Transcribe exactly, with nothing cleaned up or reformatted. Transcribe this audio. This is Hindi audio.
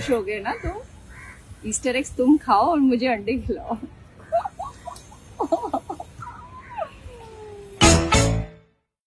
खुश हो गए ना तुम? ईस्टर एग्स तुम खाओ और मुझे अंडे खिलाओ।